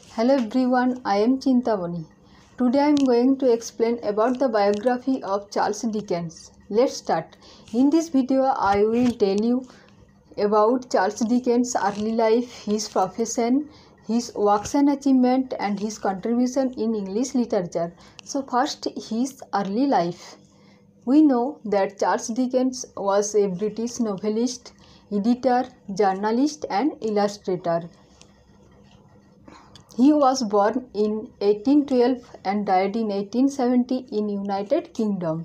Hello everyone, I am Chintamani. Today I am going to explain about the biography of Charles Dickens. Let's start. In this video I will tell you about Charles Dickens' early life, his profession, his works and achievement and his contribution in English literature. So first, his early life. We know that Charles Dickens was a British novelist, editor, journalist and illustrator. He was born in 1812 and died in 1870 in United Kingdom.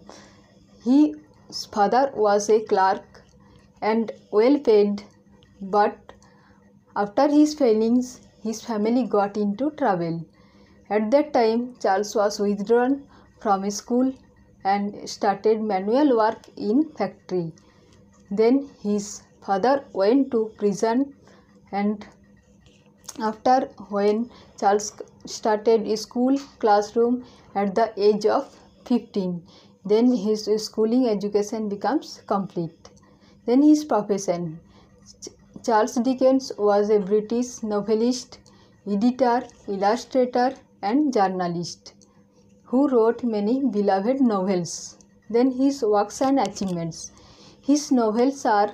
His father was a clerk and well paid, but after his failings, his family got into trouble. At that time, Charles was withdrawn from school and started manual work in factory. Then his father went to prison, and after when Charles started school classroom at the age of 15, then his schooling education becomes complete. Then his profession. Charles Dickens was a British novelist, editor, illustrator and journalist who wrote many beloved novels. Then his works and achievements. His novels are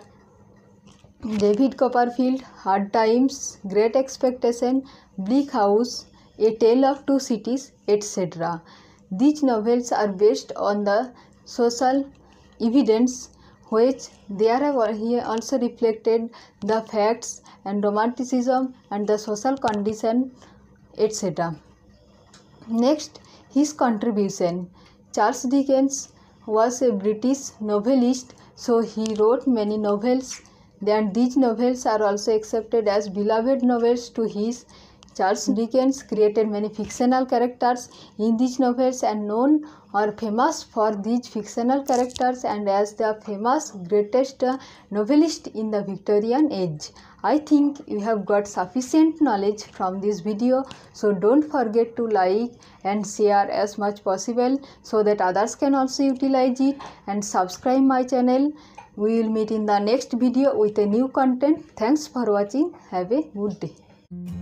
David Copperfield, Hard Times, Great Expectation, Bleak House, A Tale of Two Cities, etc. These novels are based on the social evidence which there have also reflected the facts and romanticism and the social condition, etc. Next, his contribution. Charles Dickens was a British novelist, so he wrote many novels. Then these novels are also accepted as beloved novels to his. Charles Dickens created many fictional characters in these novels and known or famous for these fictional characters and as the famous greatest novelist in the Victorian age. I think you have got sufficient knowledge from this video, so don't forget to like and share as much possible so that others can also utilize it, and subscribe my channel. We will meet in the next video with a new content. Thanks for watching. Have a good day.